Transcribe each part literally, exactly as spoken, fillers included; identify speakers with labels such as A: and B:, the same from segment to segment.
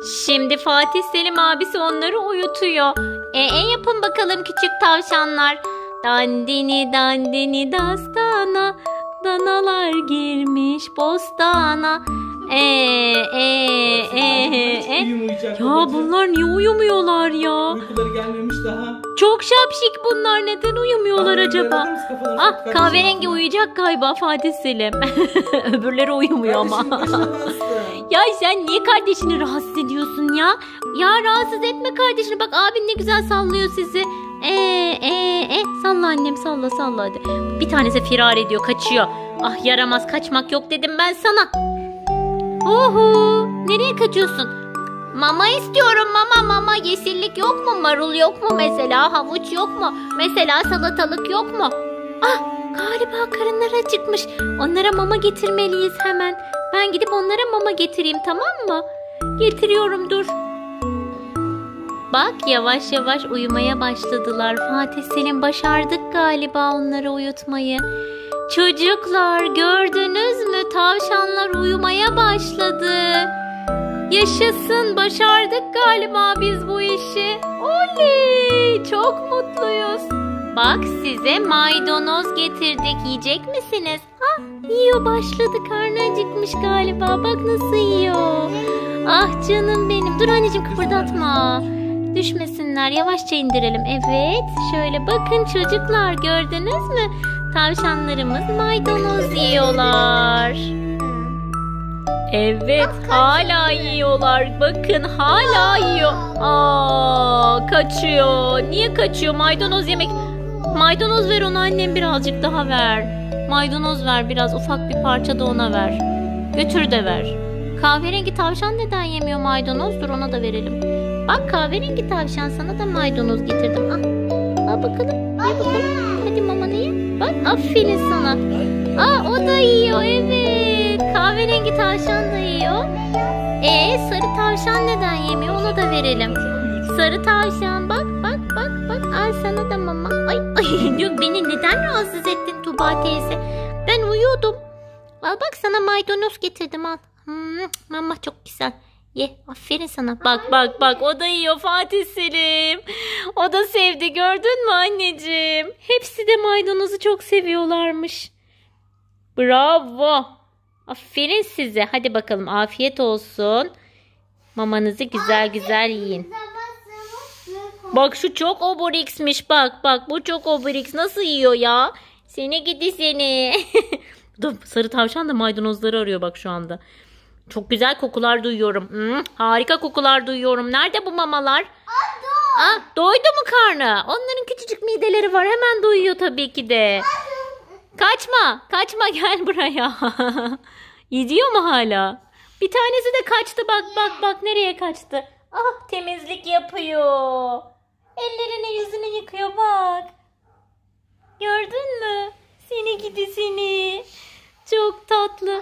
A: Şimdi Fatih Selim abisi onları uyutuyor. E, e yapın bakalım küçük tavşanlar. Dandini dandini dastana, danalar girmiş bostana. E e e e. Ya bunlar niye uyumuyorlar ya?
B: Uykuları gelmemiş daha.
A: Çok şapşik bunlar, neden uyumuyorlar acaba? Ah, kahverengi uyuyacak galiba Fatih Selim. Öbürleri uyumuyor ama. Ya sen niye kardeşini rahatsız ediyorsun ya? Ya rahatsız etme kardeşini. Bak abin ne güzel sallıyor sizi. Eee eee e, salla annem, salla salla hadi. Bir tanesi firar ediyor, kaçıyor. Ah yaramaz, kaçmak yok dedim ben sana. Oho, nereye kaçıyorsun? Mama istiyorum, mama mama. Yeşillik yok mu? Marul yok mu mesela? Havuç yok mu? Mesela salatalık yok mu? Ah, galiba karınları acıkmış. Onlara mama getirmeliyiz hemen. Ben gidip onlara mama getireyim, tamam mı? Getiriyorum, dur. Bak yavaş yavaş uyumaya başladılar. Fatih Selim başardık galiba onları uyutmayı. Çocuklar gördünüz mü? Tavşanlar uyumaya başladı. Yaşasın, başardık galiba biz bu işi. Oley, çok mutluyuz. Bak size maydanoz getirdik, yiyecek misiniz? Ah, yiyor başladı, karnı acıkmış galiba, bak nasıl yiyor. Ah canım benim, dur anneciğim kıpırdatma. Düşmesinler, yavaşça indirelim. Evet, şöyle bakın çocuklar, gördünüz mü? Tavşanlarımız maydanoz yiyorlar. Evet, hala yiyorlar. Bakın hala yiyor. Aa, kaçıyor. Niye kaçıyor? Maydanoz yemek. Maydanoz ver ona annem, birazcık daha ver. Maydanoz ver biraz, ufak bir parça da ona ver. Götür de ver. Kahverengi tavşan neden yemiyor maydanoz? Dur ona da verelim. Bak kahverengi tavşan, sana da maydanoz getirdim. Al, al bakalım. Al bakalım. Hadi mamanı ye. Bak aferin sana. Aa, o da yiyor, evet. Kahverengi tavşan da yiyor. Ee, sarı tavşan neden yemiyor? Ona da verelim. Sarı tavşan bak bak bak bak. Al sana da mama. Ay ay diyor, beni neden rahatsız ettin Tuba teyze? Ben uyuyordum. Al bak, sana maydanoz getirdim, al. Hmm, mama çok güzel. Ye, aferin sana. Bak bak bak, o da yiyor Fatih Selim. O da sevdi, gördün mü anneciğim? Hepsi de maydanozu çok seviyorlarmış. Bravo. Aferin size. Hadi bakalım, afiyet olsun. Mamanızı güzel güzel yiyin. Bak şu çok oboriksmiş. Bak bak, bu çok oboriks. Nasıl yiyor ya? Seni gidi seni. Sarı tavşan da maydanozları arıyor bak şu anda. Çok güzel kokular duyuyorum. Hmm, harika kokular duyuyorum. Nerede bu mamalar? Aa, doydu mu karnı? Onların küçücük mideleri var. Hemen doyuyor tabii ki de. Kaçma. Kaçma, gel buraya. Gidiyor mu hala? Bir tanesi de kaçtı. Bak bak bak, nereye kaçtı? Ah, temizlik yapıyor. Ellerini yüzünü yıkıyor bak. Gördün mü? Seni gidi seni. Çok tatlı.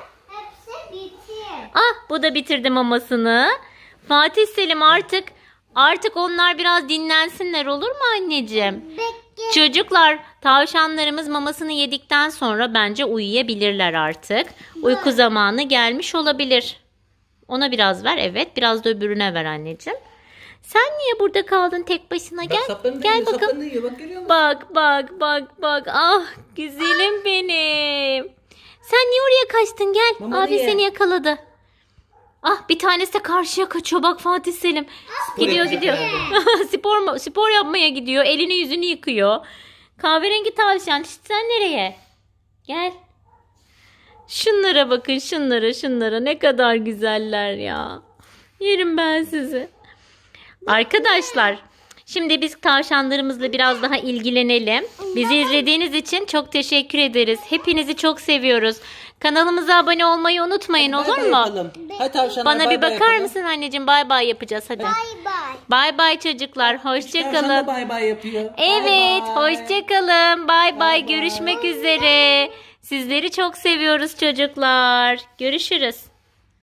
A: Ah, bu da bitirdi mamasını. Fatih Selim artık artık onlar biraz dinlensinler, olur mu anneciğim? Bekle. Çocuklar, tavşanlarımız mamasını yedikten sonra bence uyuyabilirler artık. Uyku zamanı gelmiş olabilir. Ona biraz ver, evet, biraz da öbürüne ver anneciğim. Sen niye burada kaldın tek başına? Gel. Gel bakalım. Bak, bak bak bak bak. Ah güzelim benim. Sen niye oraya kaçtın? Gel. Mama Abi niye? Seni yakaladı. Ah, bir tanesi de karşıya kaçıyor bak Fatih Selim. Spor gidiyor gidiyor. spor spor yapmaya gidiyor. Elini yüzünü yıkıyor. Kahverengi tavşan, sen nereye? Gel. Şunlara bakın, şunlara şunlara, ne kadar güzeller ya. Yerim ben sizi. Arkadaşlar, şimdi biz tavşanlarımızla biraz daha ilgilenelim. Bizi izlediğiniz için çok teşekkür ederiz. Hepinizi çok seviyoruz. Kanalımıza abone olmayı unutmayın, hadi, olur bay mu? Hadi Bana bay bir bakar bay mısın anneciğim? Bay bay yapacağız hadi. Bay bay. Bay bay çocuklar. Hoşça kalın. Bay bay yapıyor. Evet, hoşça kalın. Bay bay. Görüşmek üzere. Sizleri çok seviyoruz çocuklar. Görüşürüz.